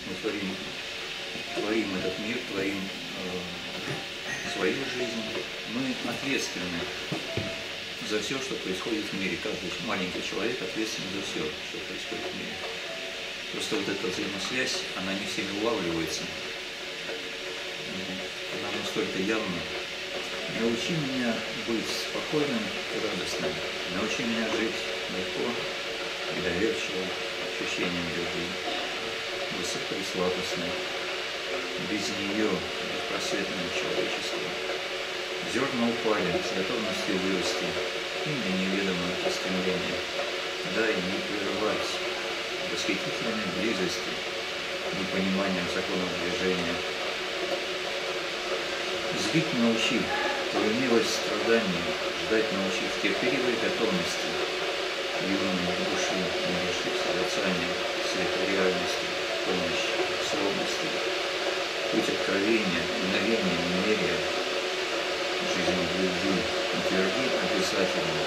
Мы творим этот мир, творим свою жизнь. Мы ответственны за все, что происходит в мире. Каждый маленький человек ответственен за все, что происходит в мире. Просто вот эта взаимосвязь, она не всеми улавливается. Она настолько явна. Научи меня быть спокойным и радостным. Научи меня жить легко и доверчиво, ощущением любви, высоко и сладостной. Без нее беспросветное человечество. Зерна упали с готовностью вырасти, им ли неведомо это стремление. Дай не прервать восхитительной близости, непониманием законов движения. Зрить научи, твою милость страданий, ждать научи в терпеливой готовности, юной души не лишив созерцания, света реальности, помощь, словности, путь откровения, мгновения, немерия, жизнь в любви, утверди обязательно,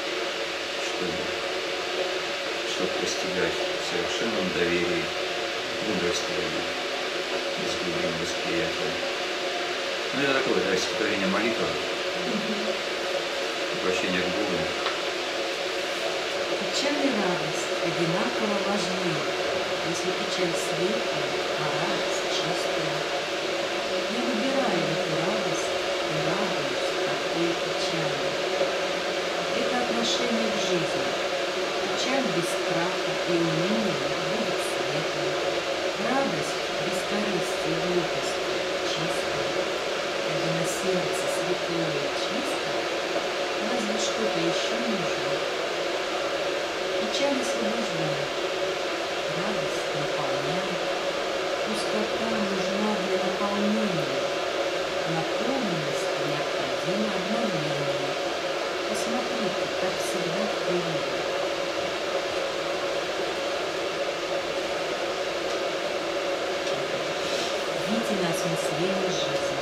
чтобы постигать в совершенном доверии мудрость твою из глубин восприятия. Ну, это такое, да, стихотворение молитва, обращение к Богу. Печаль и радость одинаково важны, если печаль светлая, а радость чистая. Я выбираю эту радость и радуюсь такой печали. Это отношение к жизни. Печаль без страха и уныния будет светлой. Радость без корысти и глупости чистая. Когда на сердце светлое и чисто, разве что-то еще нужно? Печаль освобождает, радость наполняет, пустота нужна для наполнения, наполненность необходима обновление. Посмотрите, как всегда в природе. Видите на осмысление жизни.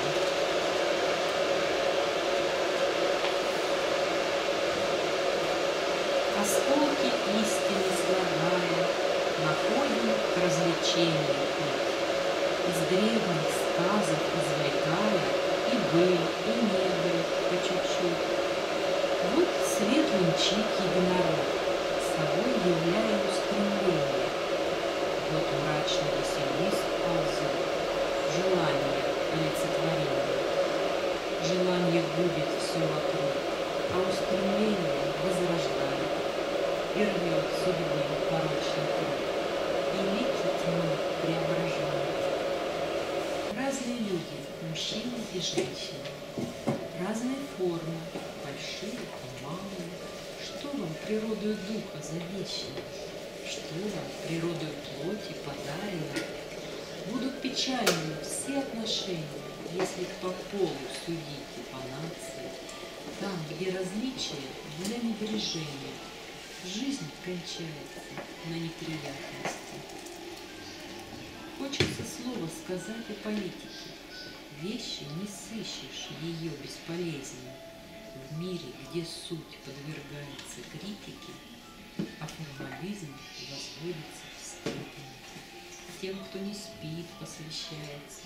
Осколки истины слагая, находим к развлечению путь. Из древних сказок извлекая и быль, и небыль по чуть-чуть. Вот светлый мчит единорог, собой являя устремление. Вот мрачно веселист ползет, желание олицетворения. Желание губит все вокруг, а устремление возрождает и рвет судьбы порочный круг, и лики тьмы преображают. Разные люди, мужчины и женщины, разные формы, большие и малые. Что вам природою духа завещено? Что вам природою плоти подарено? Будут печальными все отношения, если по полу судить и по нации. Там, где различия для небрежения, жизнь кончается на неприятности. Хочется слово сказать о политике. Вещи не сыщешь ее бесполезнее. В мире, где суть подвергается критике, а формализм возводится в степень. Тем, кто не спит, посвящается.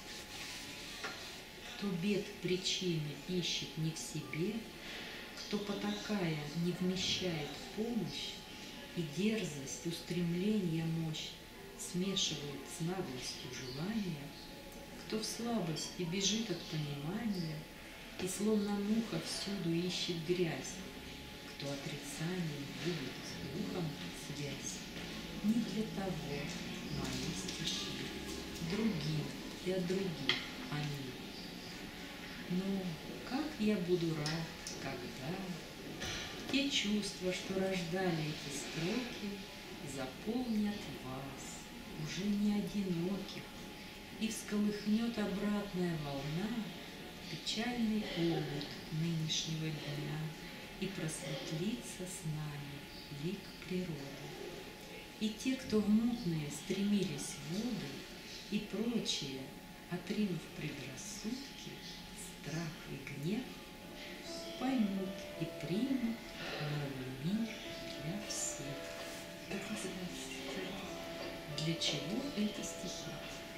Кто бед причины ищет не в себе, кто потакая не вмещает помощь, и дерзость, устремление, мощь смешивает с наглостью желания, кто в слабости бежит от понимания и словно муха всюду ищет грязь, кто отрицанием губит с духом связь. Не для того мои стихи, другим и от других они. Но как я буду рад, когда те чувства, что рождали эти строки, заполнят вас, уже не одиноких, и всколыхнет обратная волна печальный омут нынешнего дня, и просветлится с нами лик природы. И те, кто в мутные стремились в воды, и прочие, отринув предрассудки, страх и гнев, поймут и примут новый мир для всех. Для чего это стихи.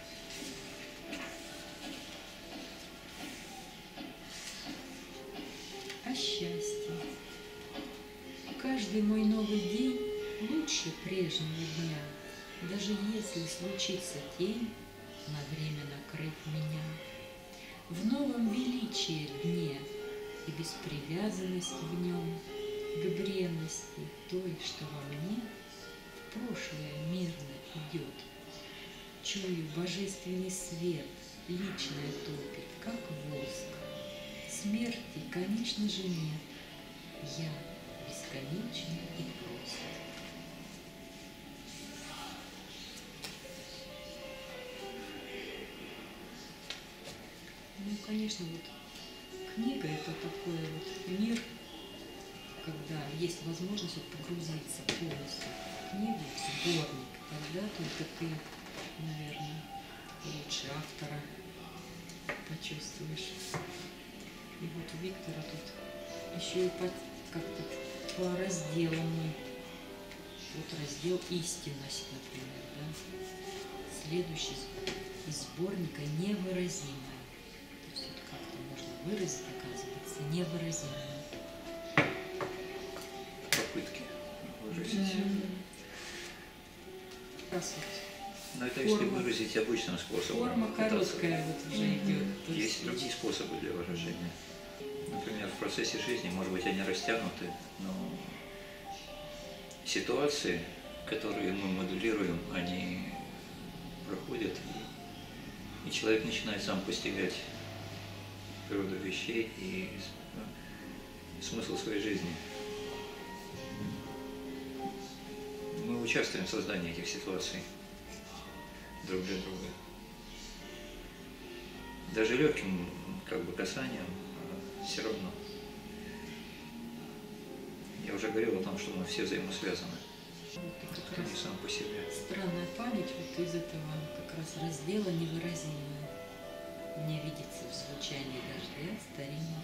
О счастье. Каждый мой новый день лучше прежнего дня, даже если случится тень на время накрыть меня. В новом величии дне и беспривязанность в нем к бренности той, что во мне в прошлое мирно идет. Чую божественный свет, личное топит, как воск. Смерти, конечно же, нет. Я бесконечна и прост. Ну, конечно, вот книга — это такой вот мир, когда есть возможность вот погрузиться полностью в книгу, в сборник. Тогда только ты, наверное, лучше автора почувствуешь. И вот у Виктора тут еще и как-то по разделам. Вот раздел «Истинность», например, да? Следующий из сборника «Невыразимое». То есть вот как-то можно выразить, оказывается, невыразимое. Попытки выразить. Раз вот. Но это если выразить обычным способом. Форма короткая вот уже идет. Есть другие способы для выражения. Например, в процессе жизни, может быть, они растянуты, но ситуации, которые мы моделируем, они проходят, и человек начинает сам постигать природу вещей и смысл своей жизни. Мы участвуем в создании этих ситуаций друг для друга. Даже легким касанием все равно. Я уже говорил о том, что мы все взаимосвязаны. Вот, не сам по себе. Странная память вот из этого как раз раздела «Невыразимое». Мне видится в звучании дождя старинный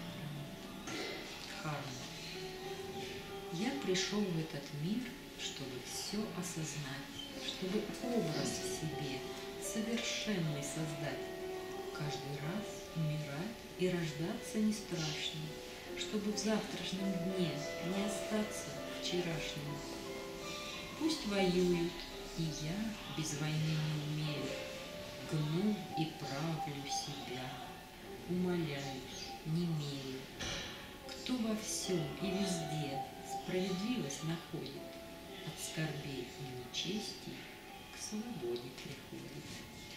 Харм. Я пришел в этот мир, чтобы все осознать, чтобы образ в себе совершенный создать. Каждый раз умирать и рождаться не страшно, чтобы в завтрашнем дне не остаться вчерашним. Пусть воюют, и я без войны не умею, гну и правлю себя, умоляю, немею. Кто во всем и везде справедливость находит, от скорбей и нечестий к свободе приходит.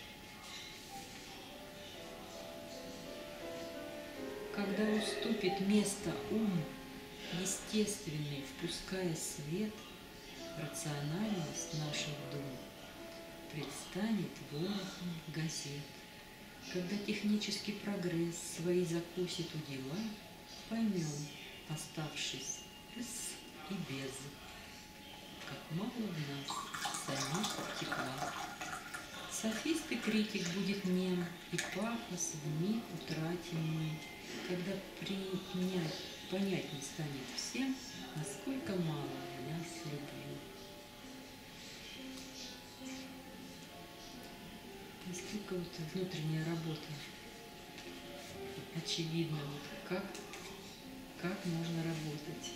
Когда уступит место ум, естественный, впуская свет, рациональность наших дум предстанет ворохом газет. Когда технический прогресс свои закусит у дела, поймем, оставшись с и без, как мало в нас самих тепла. Софист и критик будет нем, и пафос вмиг утратим мы, когда понять не станет всем, насколько мало в нас любви. Насколько вот внутренняя работа очевидно, вот как можно работать.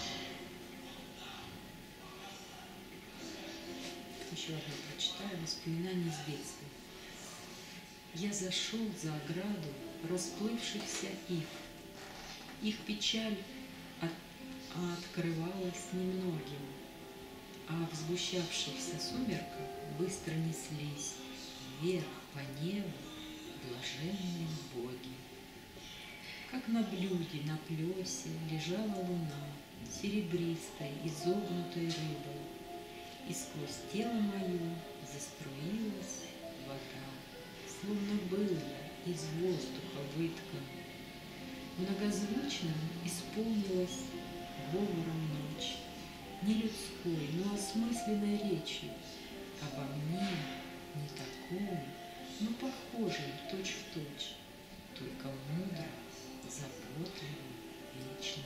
Еще одно прочитаю, воспоминания с детства. Я зашел за ограду расплывшихся ив. Их печаль открывалась немногим, а в сгущавшихся сумерках быстро неслись вверх по небу блаженные боги. Как на блюде, на плесе лежала луна, серебристой, изогнутой рыбой, и сквозь тело мое заструилась вода, словно был я из воздуха выткан. Многозвучным исполнилась говором ночь, не людской, но осмысленной речью, обо мне не такой, но похожей точь-в-точь, только мудро, заботливо, вечно.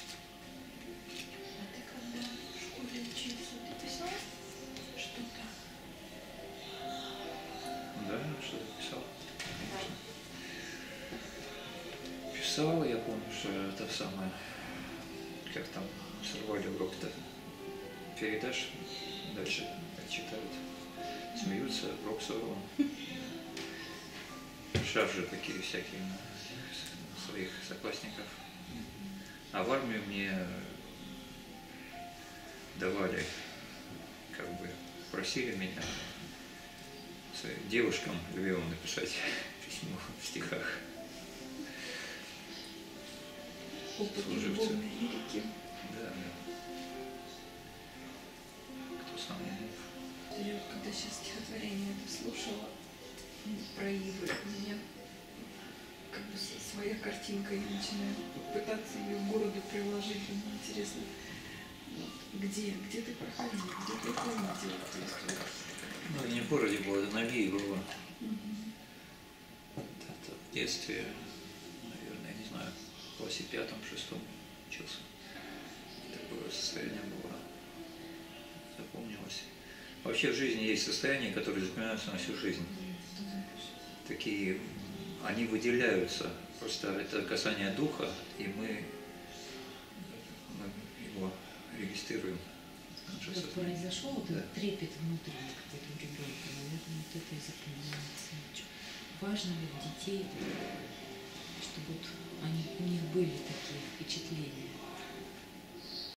А ты когда в школе учился, ты писал что-то? что-то писал, конечно. Писал, я помню, что это самое, как там сорвали урок-то, передашь, дальше читают, смеются, урок сорван. Шаржи такие всякие на своих соклассников. А в армию мне давали, как бы просили меня своим девушкам любимым написать письмо в стихах. Опыт Служивцы. любовной лирики. Да, да. Кто сам не мог. Я вот когда сейчас стихотворение это слушала про Ивы, у меня как бы своя картинка, я начинаю пытаться ее к городу приложить. Мне интересно, вот, где ты проходил, где ты это видел. То есть, вот, Ну, не в городе было, это на Вии было. мгм. Это в детстве, наверное, я не знаю, в классе 5-6 учился. Такое состояние было, запомнилось. Вообще в жизни есть состояния, которые запоминаются на всю жизнь. Такие, они выделяются. Просто это касание духа, и мы его регистрируем. Наше Вот сознание. произошел вот Да. этот трепет внутренний какой-то у ребенка, наверное, вот это и запоминается. Важно вот детей, чтобы вот у них были такие впечатления.